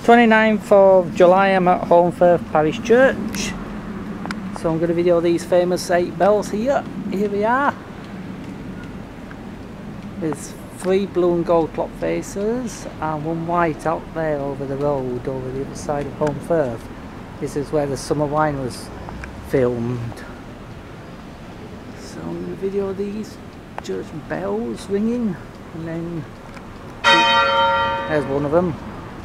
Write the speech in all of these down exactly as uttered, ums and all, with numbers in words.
twenty-ninth of July, I'm at Holmfirth Parish Church. So I'm going to video these famous eight bells here. Here we are. There's three blue and gold clock faces and one white out there over the road, over the other side of Holmfirth. This is where the summerwine was filmed. So I'm going to video these church bells ringing, and then there's one of them.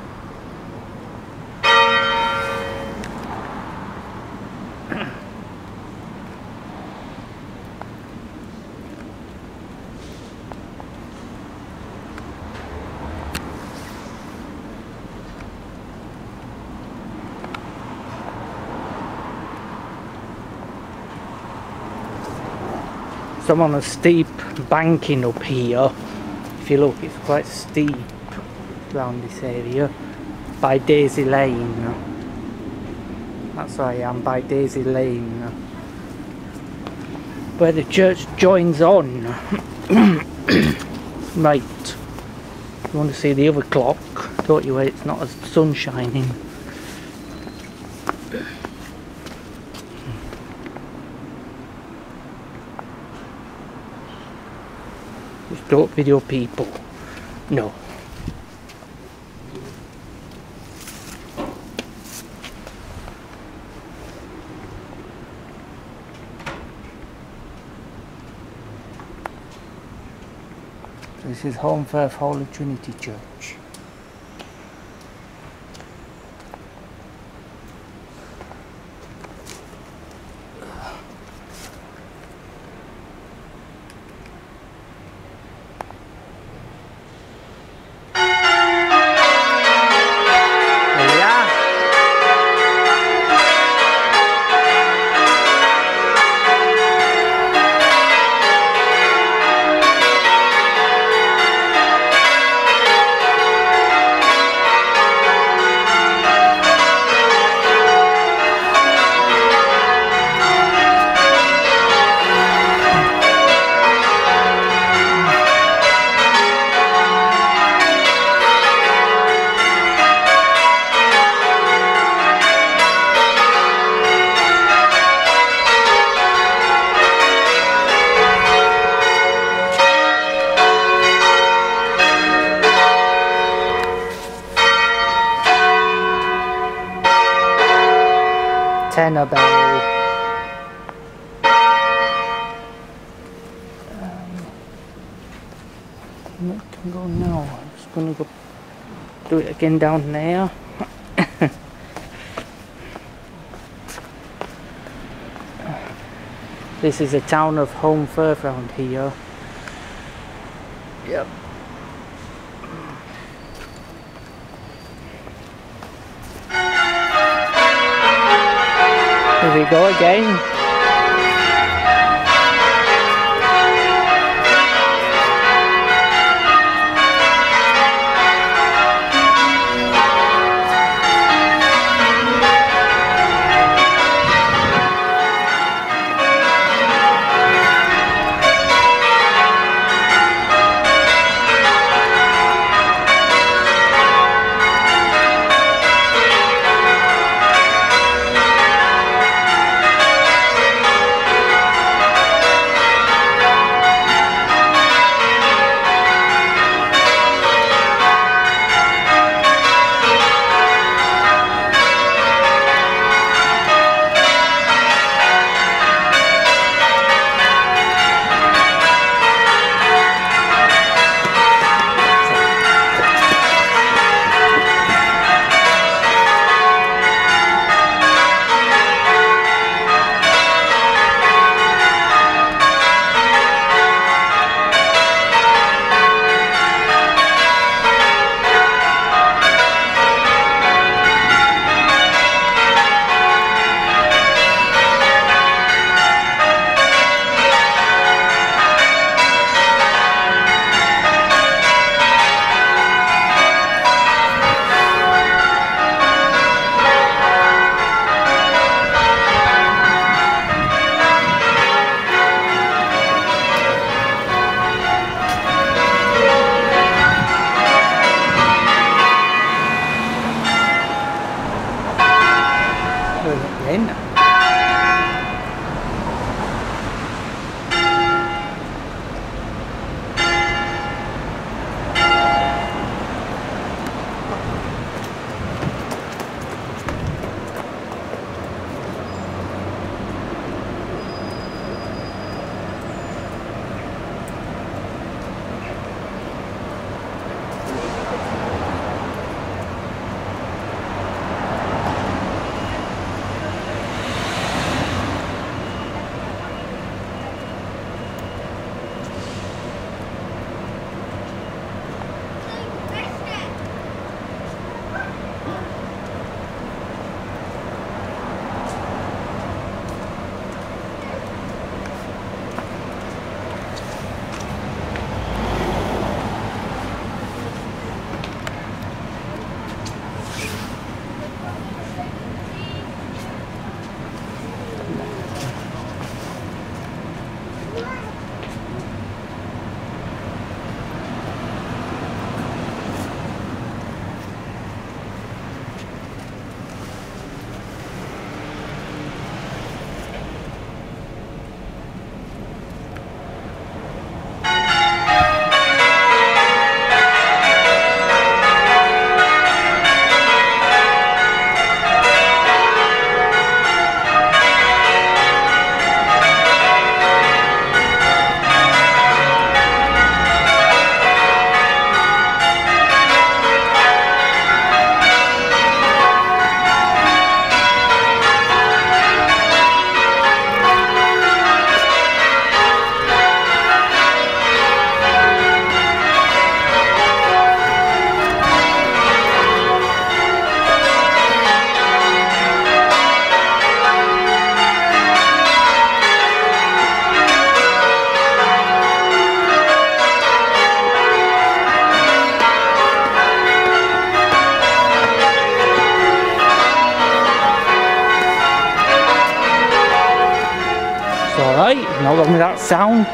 So I'm on a steep banking up here. If you look, it's quite steep around this area. By Daisy Lane. That's where I am, by Daisy Lane. Where the church joins on. Right. You want to see the other clock, don't you, where it's not as sun shining. Just don't video people. No. This is Holmfirth Holy Trinity Church. Tenor bell. Um, it can go now. I'm just going to go do it again down there. This is the town of Holmfirth around here. Yep. Here we go again. in. Alright, not wrong with that sound.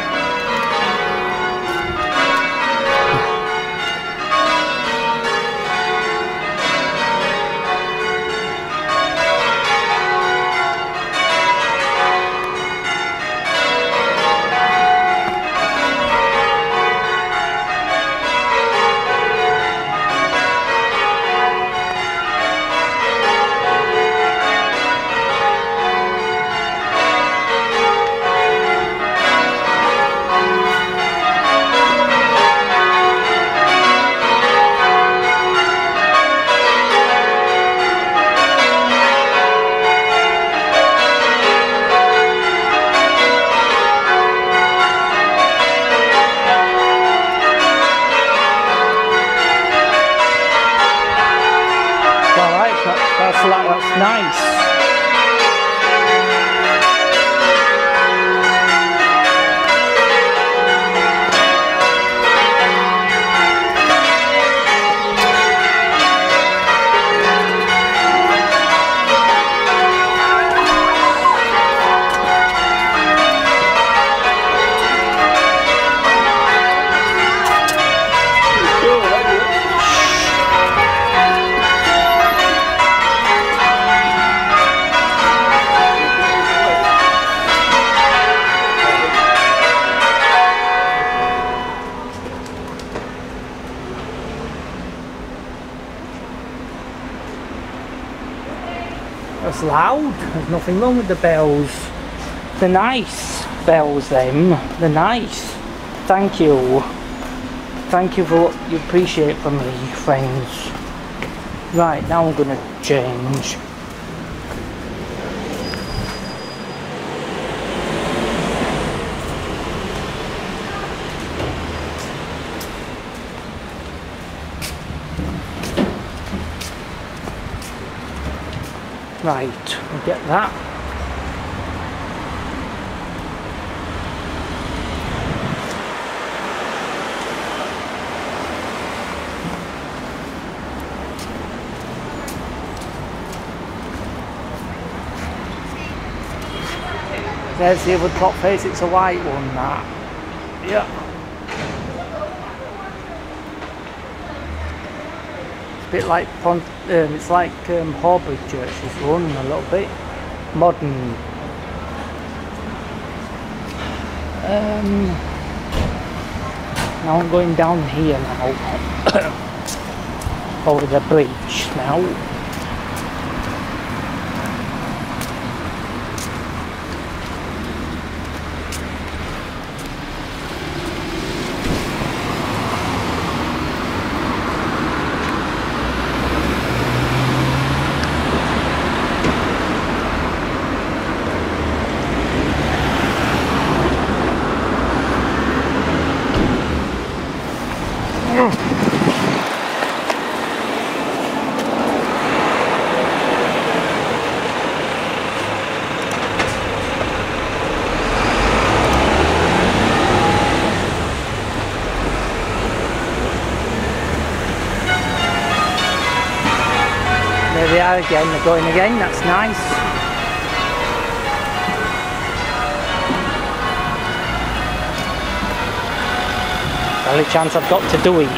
That's, that's nice. That's loud. There's nothing wrong with the bells. They're nice bells, them. They're nice. Thank you. Thank you for what you appreciate from me, friends. Right, now I'm gonna change. Right, we'll get that. There's the other top face, it's a white one, that. Yeah. It's a bit like Pont, um, it's like um, Horbury Church, this one, a little bit. modern. Um, now I'm going down here now, over the bridge now. There they are again, they're going again, that's nice. The only chance I've got to do it.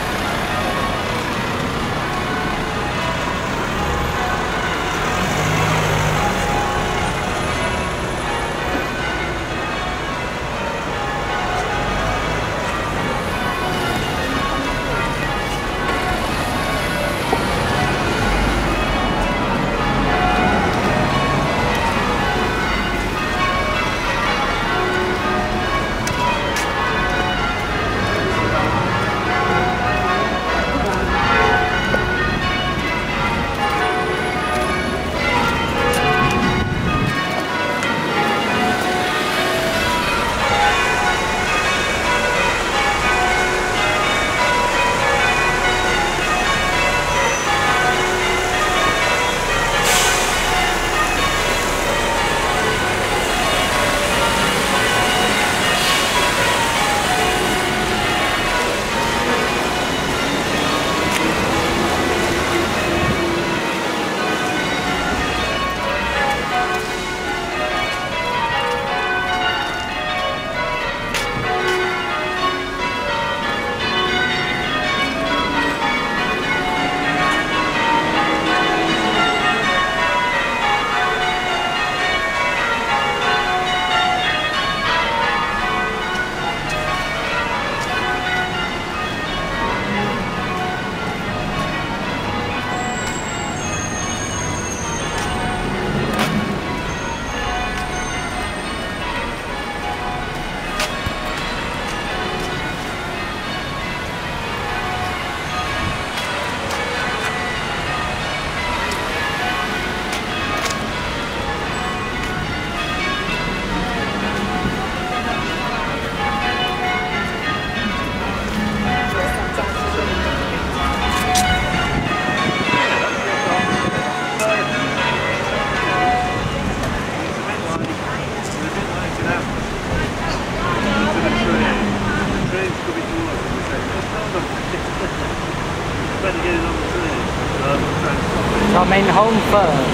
I'm in Holmfirth.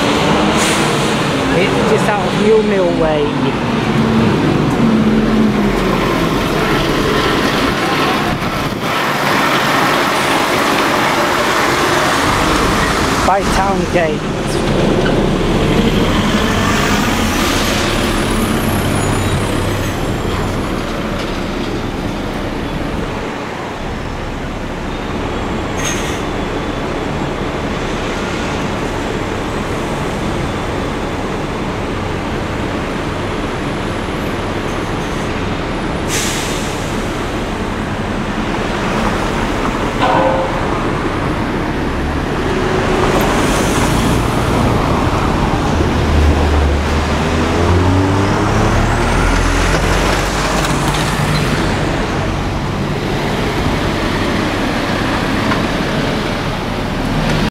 It's just out of New Mill Way. By Town Gate.